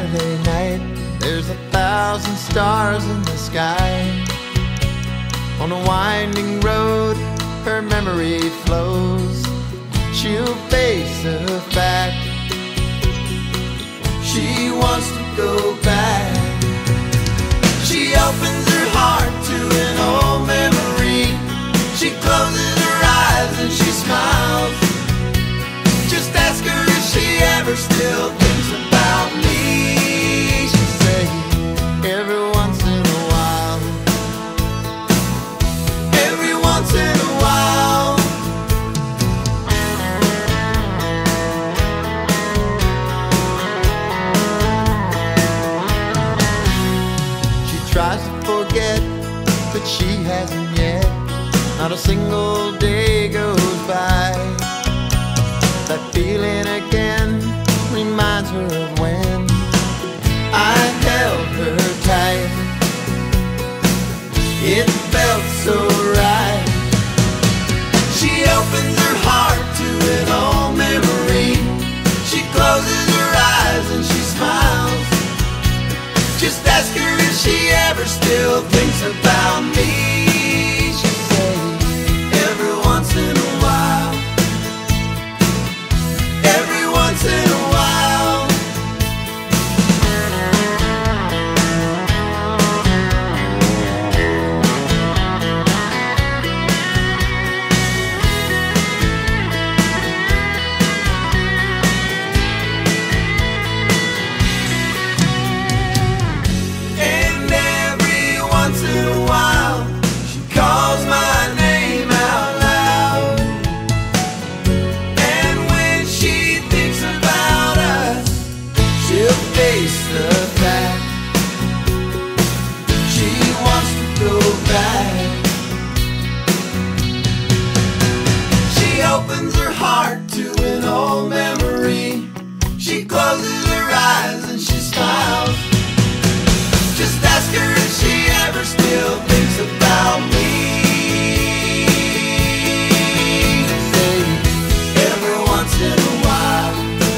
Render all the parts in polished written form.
Saturday night, there's 1,000 stars in the sky. On a winding road, her memory flows. She'll face the fact she wants to go back. She opens her heart to an old memory. She closes her eyes and she smiles. Just ask her if she ever still thinks about me. She say every once in a while, every once in a while. She tries to forget, but she hasn't yet. Not a single day goes by. That feeling again reminds her of when I held her tight. It felt so right. She opens her heart to an old memory. She closes her eyes and she smiles. Just ask her if she ever still thinks about me. She says every once in a while, every once in a while. And every once in a while, she calls my name out loud. And when she thinks about us, she'll face the fact she wants to go back. She opens her heart to an old memory. She closes her eyes and she smiles. Just ask her if she ever still thinks about me. Say every once in a while,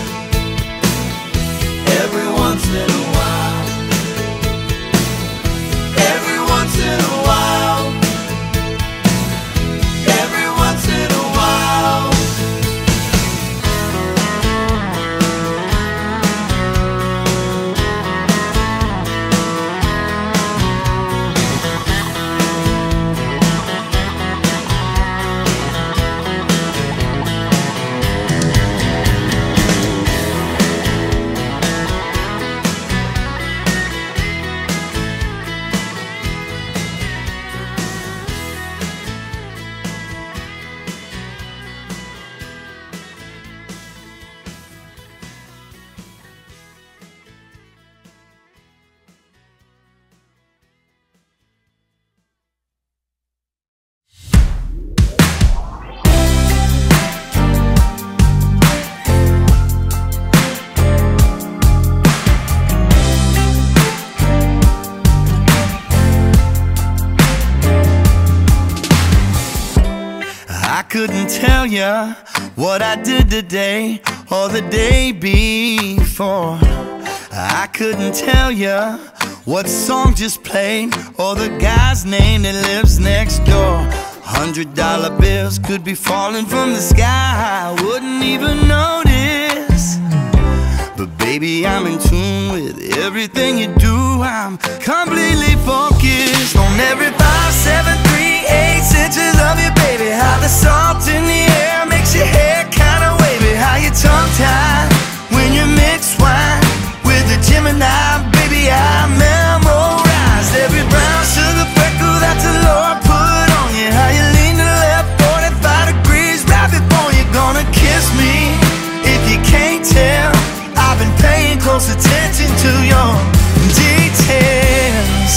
every once in a while, every once in a while, every once in a while. I couldn't tell ya what I did today or the day before. I couldn't tell ya what song just played or the guy's name that lives next door. $100 bills could be falling from the sky, I wouldn't even notice. But baby, I'm in tune with everything you do. I'm completely focused on every 5, 7, 3, 8 inches of you, baby. How the salt in the air makes your hair kinda wavy. How you tongue-tied when you mix wine with the Gemini. Baby, I memorized every brown sugar freckle that the Lord put on you. How you lean to the left 45 degrees right before you're gonna kiss me. If you can't tell, I've been paying close attention to your details.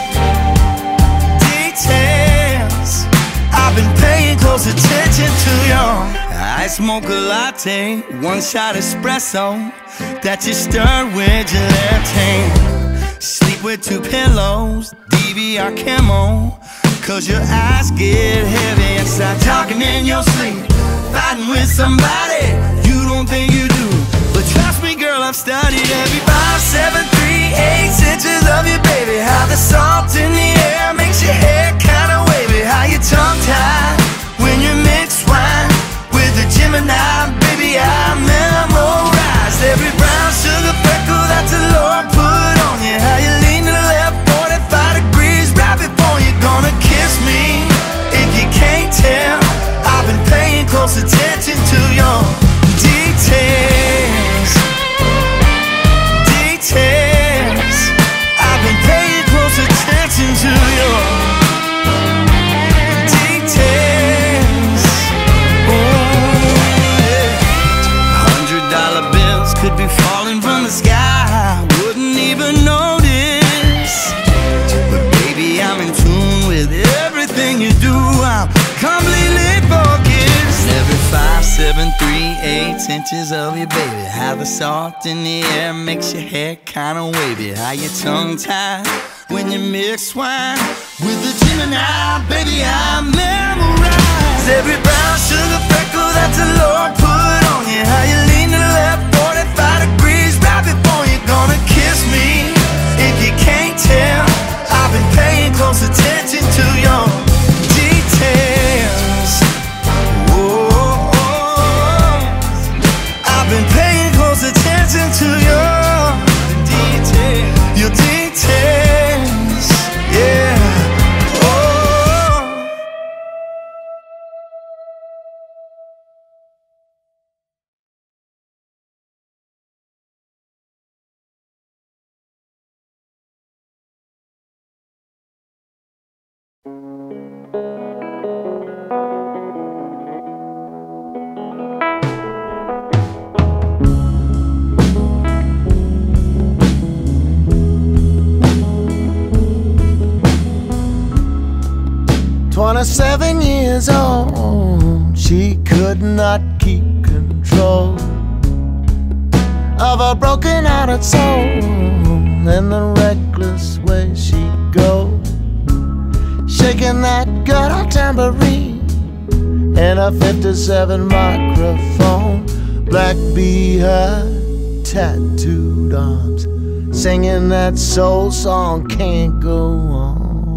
Details. I've been paying close attention to your. I smoke a latte, 1 shot espresso that you stir with gelato. Sleep with 2 pillows, DVR camo, 'cause your eyes get heavy and start talking in your sleep. Fighting with somebody you don't think you do. But trust me, girl, I've studied every 5, 7, salt in the air makes your hair kinda wavy. How you tongue-tied when you mix wine with a Gemini. Baby, I memorized every brown sugar freckle that the Lord put on you. How you lean to the left 45 degrees right before you're gonna kiss me. If you can't tell, I've been paying close attention to your details. Details. I've been paying close attention to your details. Oh, yeah. $100 bills could be falling from the sky, I wouldn't even notice. But baby, I'm in tune with everything you do. I'm completely focused. Every 5, 7, 3/8 inches of you, baby. How the salt in the air makes your hair kinda wavy. How you tongue-tied when you mix wine with the Gemini. Baby, I memorize every brown sugar freckle that the Lord put on you. How you lean to the left 45 degrees right before you're gonna kiss me. If you can't tell, I've been paying close attention to your details. Oh, I've been paying close attention to your details. Your details, yeah. Oh. "27 years old, she could not keep control of a broken-hearted soul, in the reckless way she goes, shaking that guitar tambourine in a 57 microphone, black beehive, tattooed arms, singing that soul song, Can't Go On.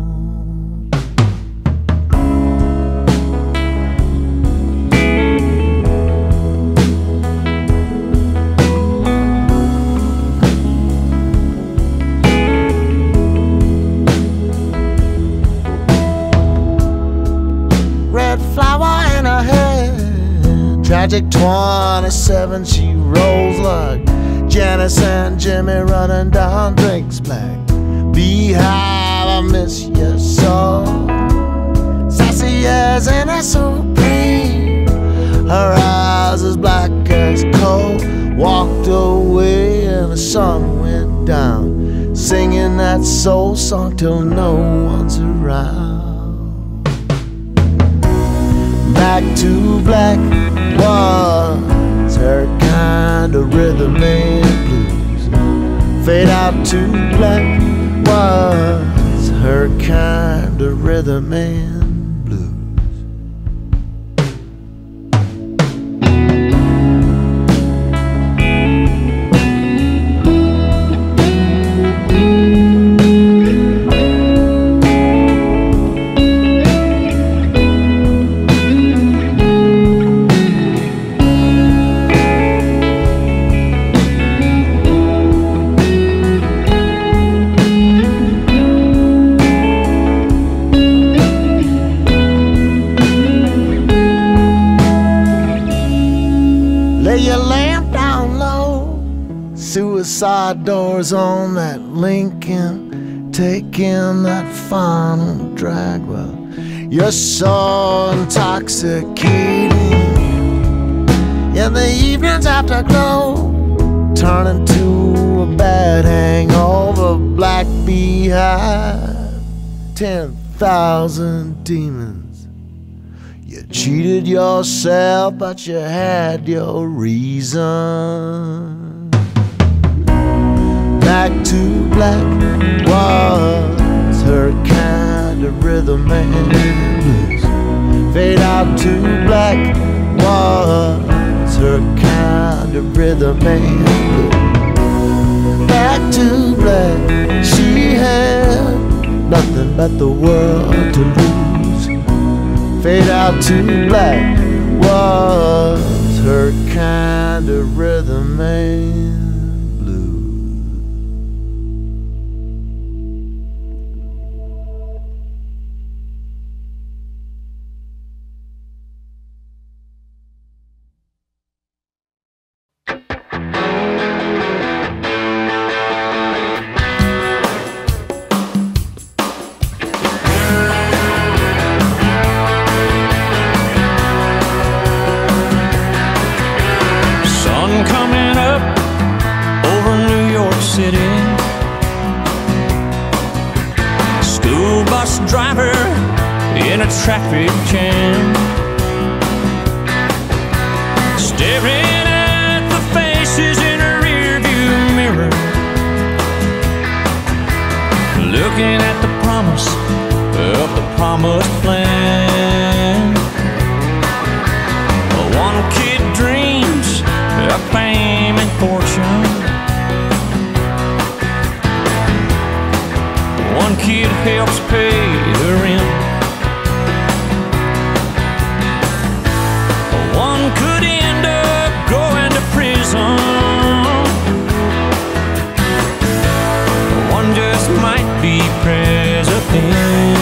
Tragic 27, she rolls like Janice and Jimmy running down Drake's Black Beehive. I miss you so. Sassy as an SOP, her eyes as black as coal. Walked away and the sun went down, singing that soul song till no one's around. Back to black was her kind of rhythm and blues. Fade out to black was her kind of rhythm and blues. Suicide doors on that Lincoln, taking that final drag. Well, you're so intoxicating in the evenings afterglow, turning to a bad hangover. Black beehive, 10,000 demons. You cheated yourself, but you had your reason. Back to black was her kind of rhythm and blues. Fade out to black was her kind of rhythm and blues. Back to black, she had but the world to lose. Fade out to black was her kind of rhythm and blues. Coming up over New York City, school bus driver in a traffic jam, staring at the faces in a rearview mirror, looking at the promise of the promised plan. One kid dreams of fame and fortune, one kid helps pay the rent, one could end up going to prison, one just might be president.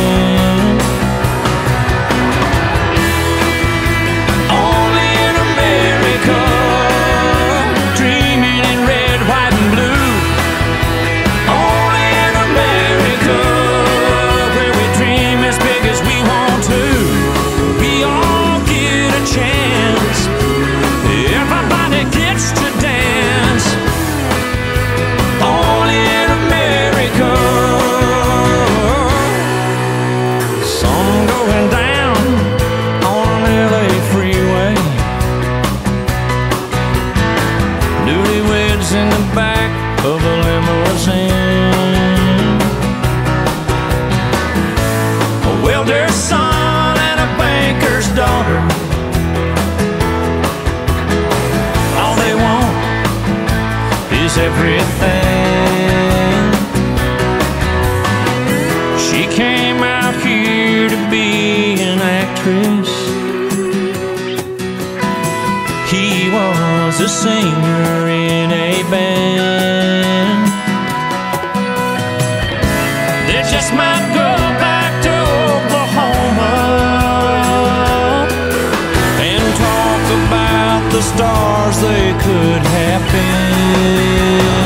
In the back of a limousine, a welder's son and a banker's daughter, all they want is everything. She came out here to be an actress, he was a singer in a band. They just might go back to Oklahoma and talk about the stars they could have been.